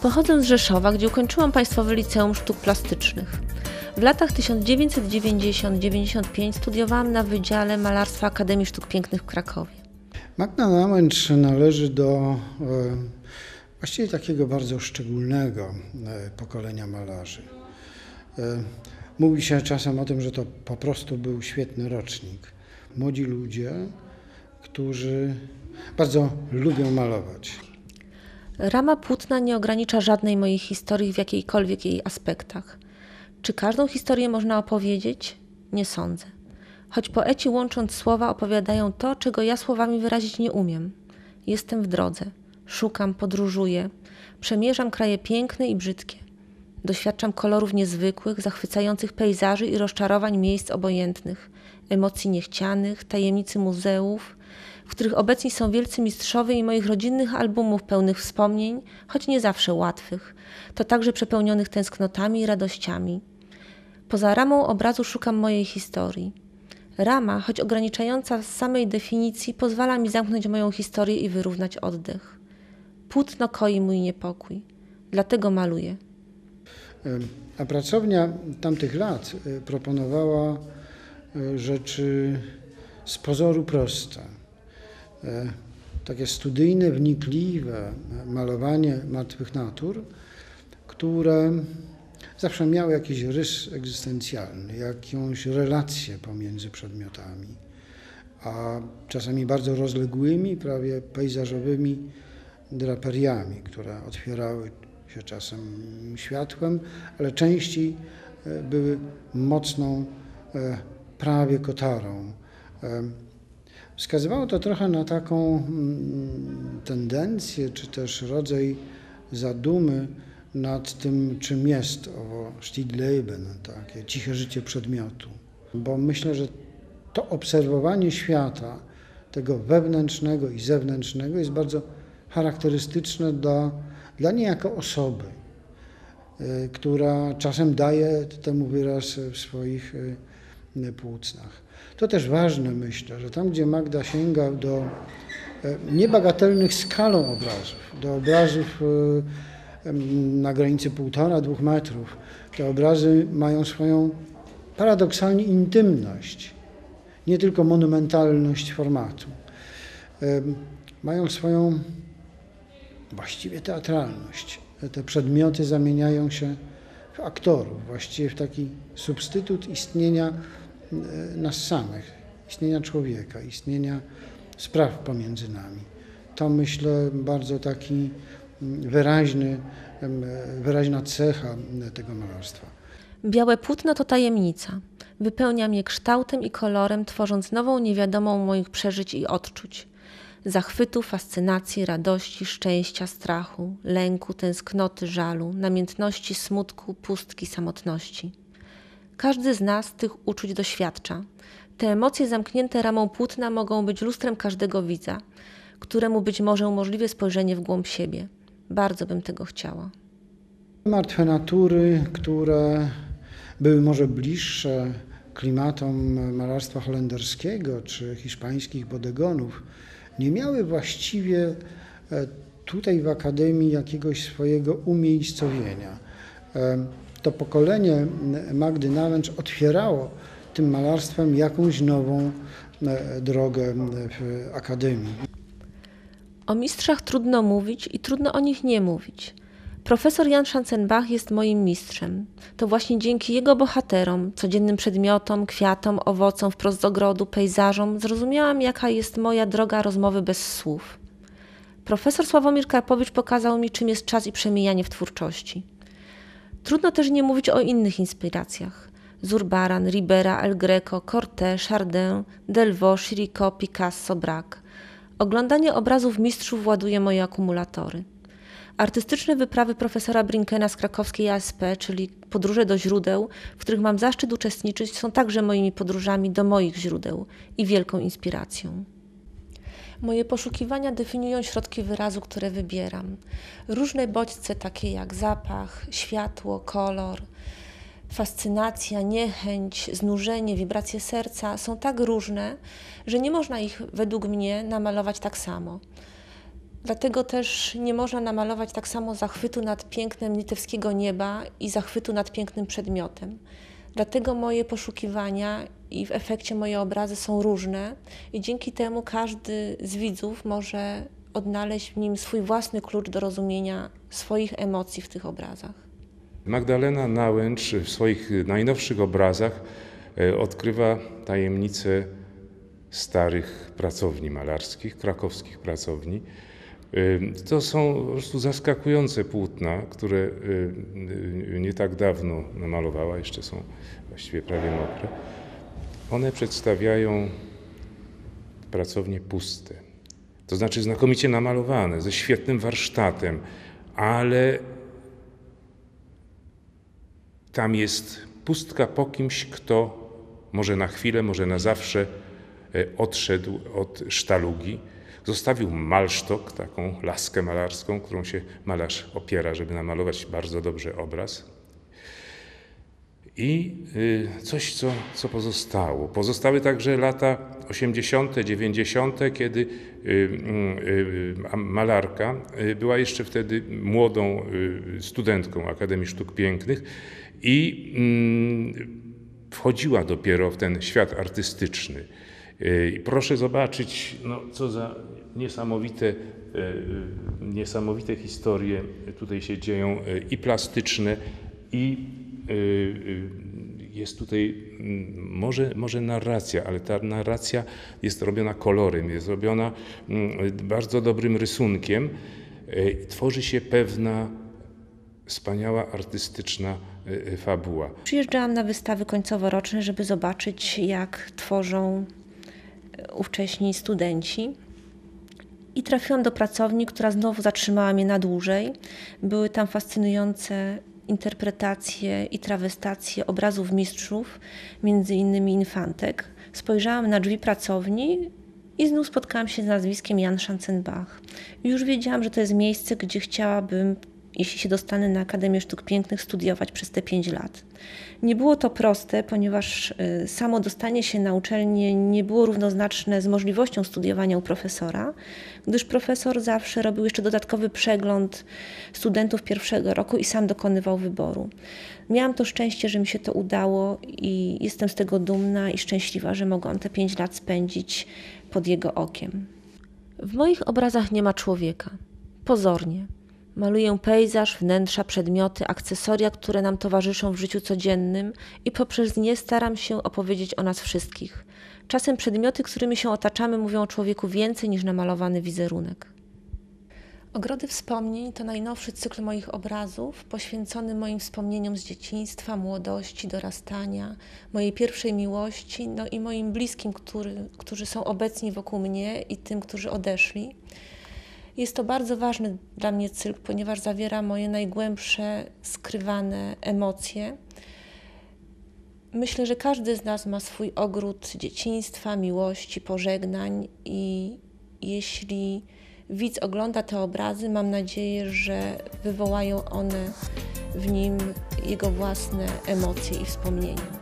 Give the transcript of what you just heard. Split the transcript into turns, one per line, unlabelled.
Pochodzę z Rzeszowa, gdzie ukończyłam Państwowe Liceum Sztuk Plastycznych. W latach 1990-95 studiowałam na Wydziale Malarstwa Akademii Sztuk Pięknych w Krakowie.
Magda Nałęcz należy do właściwie takiego bardzo szczególnego pokolenia malarzy. Mówi się czasem o tym, że to po prostu był świetny rocznik. Młodzi ludzie, którzy bardzo lubią malować.
Rama płótna nie ogranicza żadnej mojej historii w jakiejkolwiek jej aspektach. Czy każdą historię można opowiedzieć? Nie sądzę. Choć poeci łącząc słowa opowiadają to, czego ja słowami wyrazić nie umiem. Jestem w drodze. Szukam, podróżuję. Przemierzam kraje piękne i brzydkie. Doświadczam kolorów niezwykłych, zachwycających pejzaży i rozczarowań miejsc obojętnych, emocji niechcianych, tajemnicy muzeów, w których obecni są wielcy mistrzowie i moich rodzinnych albumów pełnych wspomnień, choć nie zawsze łatwych, to także przepełnionych tęsknotami i radościami. Poza ramą obrazu szukam mojej historii. Rama, choć ograniczająca z samej definicji, pozwala mi zamknąć moją historię i wyrównać oddech. Płótno koi mój niepokój. Dlatego maluję.
A pracownia tamtych lat proponowała rzeczy z pozoru proste. Takie studyjne, wnikliwe malowanie martwych natur, które zawsze miały jakiś rys egzystencjalny, jakąś relację pomiędzy przedmiotami, a czasami bardzo rozległymi, prawie pejzażowymi draperiami, które otwierały się czasem światłem, ale częściej były mocną, prawie kotarą. Wskazywało to trochę na taką tendencję, czy też rodzaj zadumy nad tym, czym jest owo Stillleben, takie ciche życie przedmiotu. Bo myślę, że to obserwowanie świata, tego wewnętrznego i zewnętrznego, jest bardzo charakterystyczne dla niej jako osoby, która czasem daje temu wyraz w swoich płótnach. To też ważne, myślę, że tam, gdzie Magda sięga do niebagatelnych skalą obrazów, do obrazów na granicy 1,5–2 metrów, te obrazy mają swoją paradoksalnie intymność, nie tylko monumentalność formatu. Mają swoją właściwie teatralność. Te przedmioty zamieniają się w aktorów, właściwie w taki substytut istnienia nas samych, istnienia człowieka, istnienia spraw pomiędzy nami. To, myślę, bardzo taki wyraźna cecha tego malarstwa.
Białe płótno to tajemnica. Wypełniam je kształtem i kolorem, tworząc nową niewiadomą moich przeżyć i odczuć. Zachwytu, fascynacji, radości, szczęścia, strachu, lęku, tęsknoty, żalu, namiętności, smutku, pustki, samotności. Każdy z nas tych uczuć doświadcza. Te emocje zamknięte ramą płótna mogą być lustrem każdego widza, któremu być może umożliwi spojrzenie w głąb siebie. Bardzo bym tego chciała.
Martwe natury, które były może bliższe klimatom malarstwa holenderskiego czy hiszpańskich bodegonów, nie miały właściwie tutaj w Akademii jakiegoś swojego umiejscowienia. To pokolenie Magdy Nałęcz otwierało tym malarstwem jakąś nową drogę w Akademii.
O mistrzach trudno mówić i trudno o nich nie mówić. Profesor Jan Schanzenbach jest moim mistrzem. To właśnie dzięki jego bohaterom, codziennym przedmiotom, kwiatom, owocom wprost z ogrodu, pejzażom zrozumiałam, jaka jest moja droga rozmowy bez słów. Profesor Sławomir Karpowicz pokazał mi, czym jest czas i przemijanie w twórczości. Trudno też nie mówić o innych inspiracjach. Zurbaran, Ribera, El Greco, Corté, Chardin, Delvaux, Chirico, Picasso, Braque. Oglądanie obrazów mistrzów ładuje moje akumulatory. Artystyczne wyprawy profesora Brinkena z krakowskiej ASP, czyli podróże do źródeł, w których mam zaszczyt uczestniczyć, są także moimi podróżami do moich źródeł i wielką inspiracją. Moje poszukiwania definiują środki wyrazu, które wybieram. Różne bodźce, takie jak zapach, światło, kolor, fascynacja, niechęć, znużenie, wibracje serca są tak różne, że nie można ich według mnie namalować tak samo. Dlatego też nie można namalować tak samo zachwytu nad pięknem litewskiego nieba i zachwytu nad pięknym przedmiotem. Dlatego moje poszukiwania i w efekcie moje obrazy są różne i dzięki temu każdy z widzów może odnaleźć w nim swój własny klucz do rozumienia swoich emocji w tych obrazach.
Magdalena Nałęcz w swoich najnowszych obrazach odkrywa tajemnice starych pracowni malarskich, krakowskich pracowni. To są po prostu zaskakujące płótna, które nie tak dawno namalowała, jeszcze są właściwie prawie mokre. One przedstawiają pracownie puste, to znaczy znakomicie namalowane, ze świetnym warsztatem, ale tam jest pustka po kimś, kto może na chwilę, może na zawsze odszedł od sztalugi. Zostawił malsztok, taką laskę malarską, którą się malarz opiera, żeby namalować bardzo dobrze obraz. I coś, co pozostało. Pozostały także lata 80., 90., kiedy malarka była jeszcze wtedy młodą studentką Akademii Sztuk Pięknych i wchodziła dopiero w ten świat artystyczny. Proszę zobaczyć, co za niesamowite historie tutaj się dzieją i plastyczne, i jest tutaj może narracja, ale ta narracja jest robiona kolorem, jest robiona bardzo dobrym rysunkiem. Tworzy się pewna wspaniała artystyczna fabuła.
Przyjeżdżałam na wystawy końcoworoczne, żeby zobaczyć, jak tworzą ówcześni studenci. I trafiłam do pracowni, która znowu zatrzymała mnie na dłużej. Były tam fascynujące interpretacje i trawestacje obrazów mistrzów, między innymi Infantek. Spojrzałam na drzwi pracowni i znów spotkałam się z nazwiskiem Jan Schanzenbach. Już wiedziałam, że to jest miejsce, gdzie chciałabym, jeśli się dostanę na Akademię Sztuk Pięknych, studiować przez te 5 lat. Nie było to proste, ponieważ samo dostanie się na uczelnię nie było równoznaczne z możliwością studiowania u profesora, gdyż profesor zawsze robił jeszcze dodatkowy przegląd studentów pierwszego roku i sam dokonywał wyboru. Miałam to szczęście, że mi się to udało i jestem z tego dumna i szczęśliwa, że mogłam te 5 lat spędzić pod jego okiem. W moich obrazach nie ma człowieka. Pozornie. Maluję pejzaż, wnętrza, przedmioty, akcesoria, które nam towarzyszą w życiu codziennym i poprzez nie staram się opowiedzieć o nas wszystkich. Czasem przedmioty, którymi się otaczamy, mówią o człowieku więcej niż namalowany wizerunek. Ogrody wspomnień to najnowszy cykl moich obrazów, poświęcony moim wspomnieniom z dzieciństwa, młodości, dorastania, mojej pierwszej miłości, i moim bliskim, którzy są obecni wokół mnie i tym, którzy odeszli. Jest to bardzo ważny dla mnie cykl, ponieważ zawiera moje najgłębsze, skrywane emocje. Myślę, że każdy z nas ma swój ogród dzieciństwa, miłości, pożegnań i jeśli widz ogląda te obrazy, mam nadzieję, że wywołają one w nim jego własne emocje i wspomnienia.